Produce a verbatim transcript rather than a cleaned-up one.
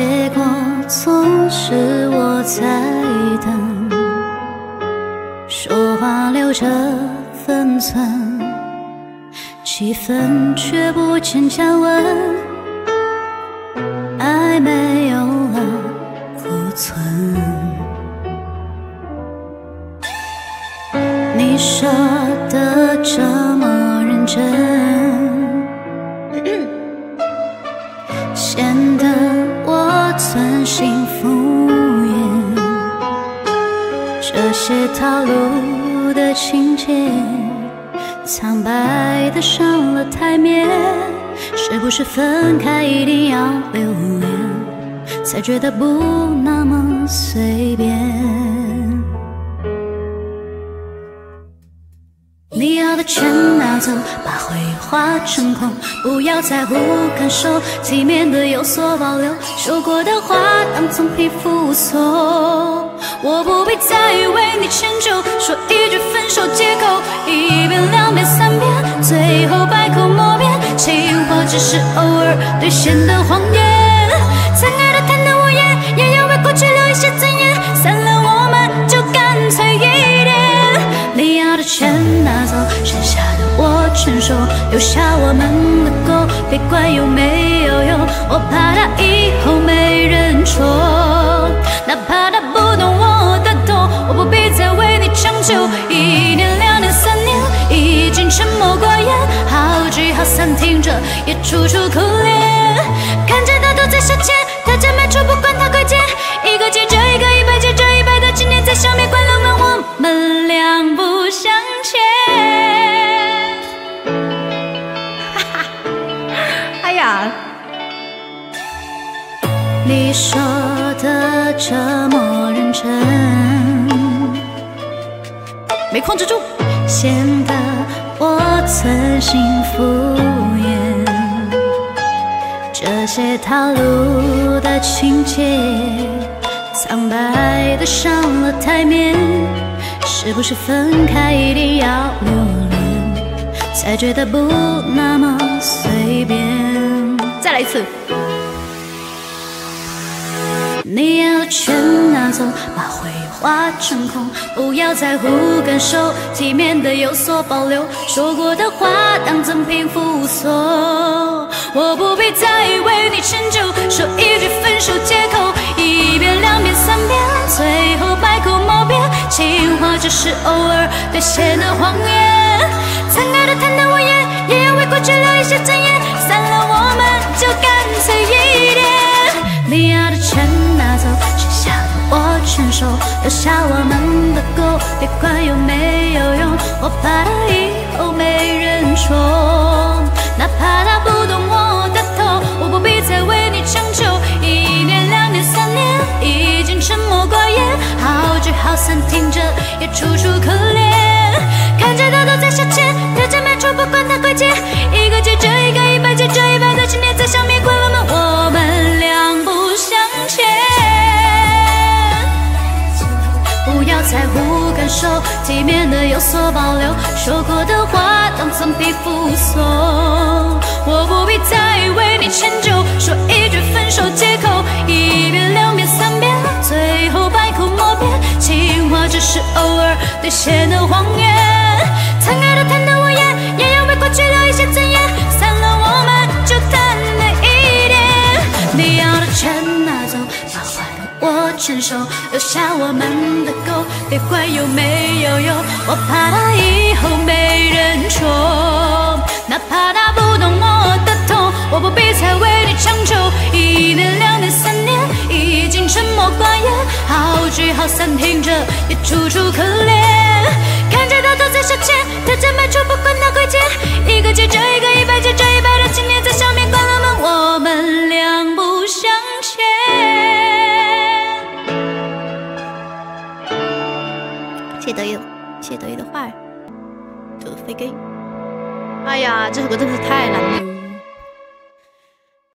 结果总是我在等，说话留着分寸，气氛却不见降温，爱没有了库存。你说的这么认真，显得我存心敷衍，这些套路的情节，苍白的上了台面，是不是分开一定要留恋，才觉得不那么随便？你要的全拿走，把回忆化成空，不要在乎感受，体面的有所保留，说过的话当从皮肤锁，我不必再为你迁就，说一句分手借口，一遍两遍三遍，最后百口莫辩，情话只是偶尔兑现的谎言，曾爱的谈得无言，也要为过去留一些尊严，散了我们就干脆一点，你要的全拿走，剩下的我承受，留下我们的狗，别管有没有用，我怕他以后没人宠，哪怕他不懂我的痛，我不必再为你将就，一年两年三年，已经沉默寡言，好聚好散听着也楚楚可怜，看着他都在消遣，他真没处不管他亏欠，一个接着一个，一百接着一百的纪念，在消灭关了门，我们两不相欠。哈哈，哎呀，你说的这么认真，没控制住，显得我存心敷衍，这些套路的情节，苍白的上了台面，是不是分开一定要留恋，才觉得不那么随便？再来一次。你要全拿走，把回忆化成空，不要在乎感受，体面的有所保留，说过的话当赠品附送，我不必再为你迁就，说一句分手借口，一遍两遍三遍，最后百口莫辩，情话只是偶尔兑现的谎言，曾爱的谈得无言，也要为过去留一些尊严，散了我们就干脆一点，你要的全拿走，剩下的我承受，留下我们的狗，别管有没有用，我怕他以后没人宠，哪怕他不懂我的痛，我不必再为你将就，一年两年三年，已经沉默寡言，好聚好散听着也楚楚可怜，看着他都在消遣，他真没处不管他亏欠，一个接着一个，一百接着一百的纪念，在消灭关了门，我们两不相欠，不要在乎感受，体面的有所保留，说过的话当赠品附送，我不必再为你迁就，说一句分手借口，一遍两遍三遍，最后百口莫辩，情话只是偶尔兑现的谎言，曾爱的谈得无言，也要为过去留一些尊严，散了我们就淡了一点，你要的全拿走，把坏的我承受，留下我们的狗，别管有没有用，我怕他以后没人宠，哪怕他不懂我的痛，我不必再为你将就，一年两年三年，已经沉默寡言，好聚好散听着也楚楚可怜，看着他都在消遣，他真没处不管他亏欠，一个接着一个，